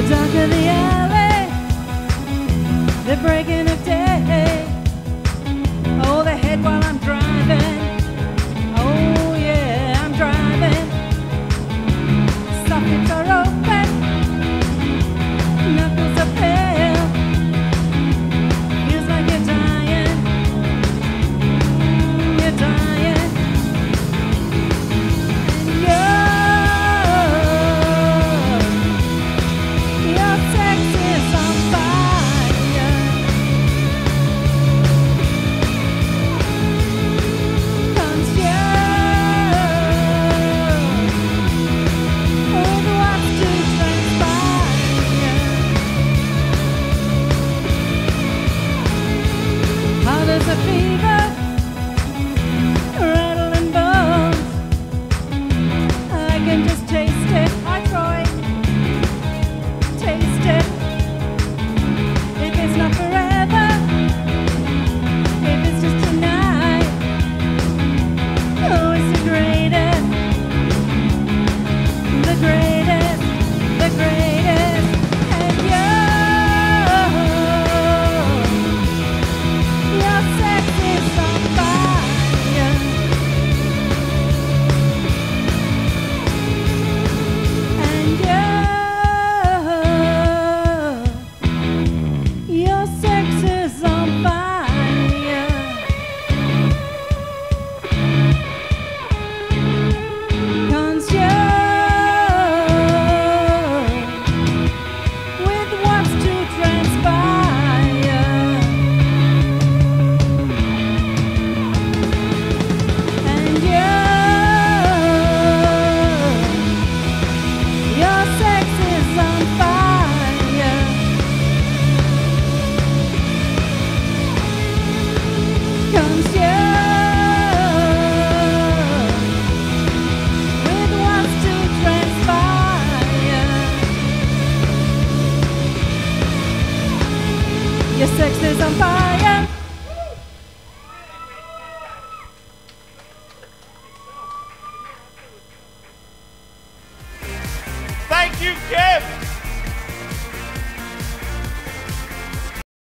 dark of the alley, the breaking of day. Oh, the head while I'm driving. Oh yeah, I'm driving. Sockets are open, knuckles are pale. Feels like you're dying. You're dying. And your sex is on fire. With what's to transpire. How does a fever rattling bones? I can just taste it. I try, taste it. If it's not forever, if it's just tonight. Oh, it's the greatest, the greatest, the greatest. And your sex is on fire. And your sex is on fire. 'Cause with what's to transpire. And your sex is on fire. 'Cause with what's to transpire. Your sex is on fire. Thank you, Kim.